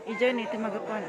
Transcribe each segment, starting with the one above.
I-join ito magapon.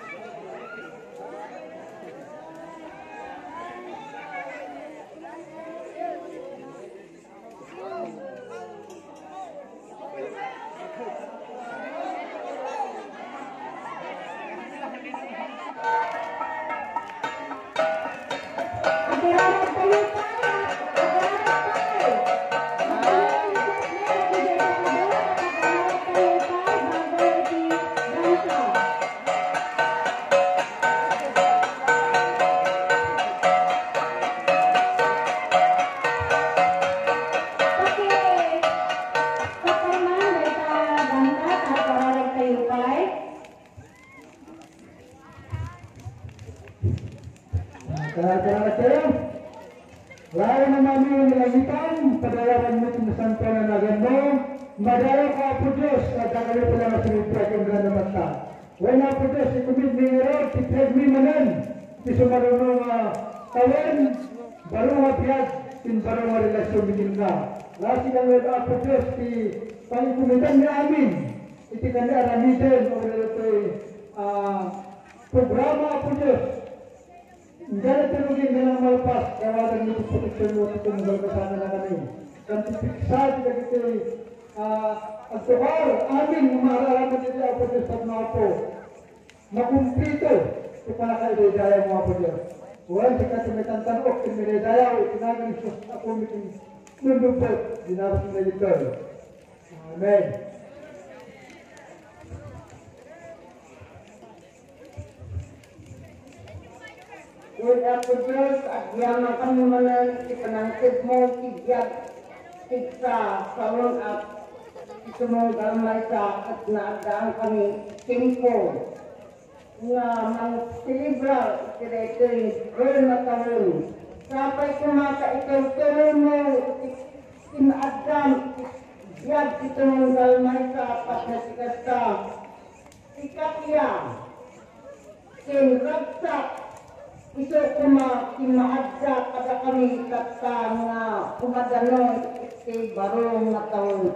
Lain namami yang dilangitan, padayaran mo tinasanto na nagano, madaya ka po Diyos, at kami pala na siniprak yung ganda mata. Wala po Diyos, ikumit ni Herod, tipred mi manan, isumarunong kawan, barong apiyag, barong relasyon bikin ka. Lasi kang wala po Diyos, pangikumitan ni amin, iti kanda aramitin, o ito programa po Diyos. Jangan terugin dengan melepas kawasan itu proteksi waktu tunggal kesana na kami. Dan dipiksa tidak kita agtuar amin memarahan itu apa Diyos at mapo. Makumplito kepada kaidaya mo apa Diyos. Buwan jika tumitan tanok kinidaya o tinagan Diyos ako mitin nundupot dinaros na ito. Amen. Wala po Diyos, at yaman kami manan, ipanangkid mo, tigyag, tigsa, salon at isumong dalmay sa at naagdaan kami, timpo, nga mang silibra, ito yung na taon. Sapay kumaka itong tuloy mo, timaagdam, tigyag, isumong dalmay sa at nasikasta, sikapya, sinragsak, iso kimaadsa kada kami kata nga kumadanon iti barong nga taon.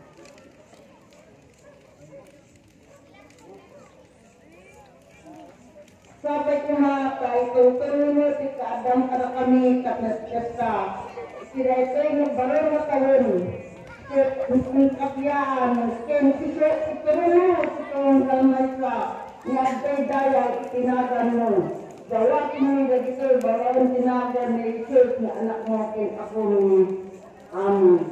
Sabay kumaka itong tuloy ti kaadam kada kami katnaskasa sila ito yung barong nga taon. Kung kapyaan, kung iso ituloy itong dalmay sa nga daya itinagan mo. Jawab mo dito bawaan tinaga ni Jesus na anak mo akin ako ni amin.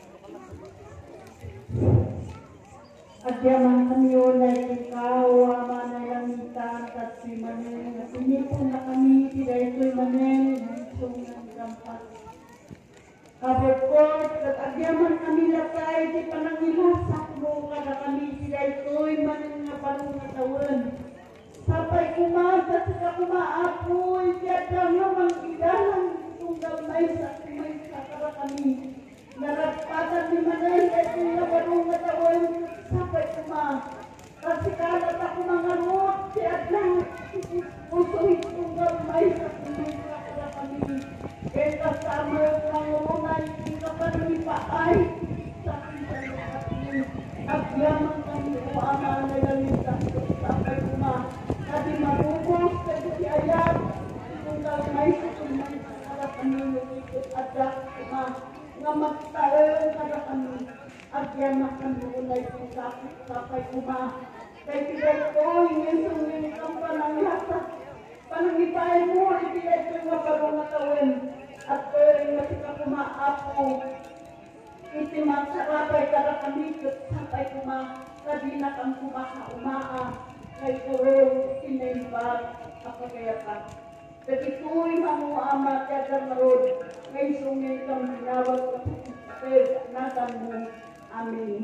At yaman kami ulay ikaw, ama na langitan at si Manen. At inipon na kami, tidak ito'y Manen, isong ng dampat. Kapag ko, at yaman kami lakay, di panangilasak mo, kada kami, tidak ito'y Manen nga panungatawan. Sampai kumasa sila kumaapoy, kaya nga manggidahan itong damay sa kumay sa para kami. Naragpatan ni Manay, at yung nabarong natawan, sampai kumasa. Kasi kalat ako mga rot, kaya lang puso itong damay sa kumay sa para kami. Kaya kasama yung mga unay, hindi ka pa rin ipaay sa kumay sa kami. At yaman kami kumama na lalitan, sampai kumasa. Kasi mabubos, kasi si Ayat, kung kalmay sa kumay sa karap kami, at nga magtaon kada kami, at yan makanulay kung sakit kapay kuma. Kaya tigay ko, yung kang panangyata, panangipay mo, itigay ko yung mabarong natawin, at yung masika kumaapo, itimagsarapay kada kami, kapay kuma, kadina kang kumaka-umaa, kay Kurong sinaimbag ako kaya ka. Pagkituloy mo ama kaya marod, may sungay kang minawag at nasan mo. Amin.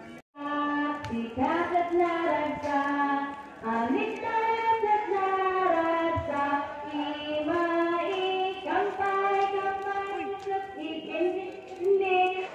Sikat at naragsa, alit tayo at naragsa, imai, kampay, at ikindi.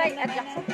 Kulay at Jackson.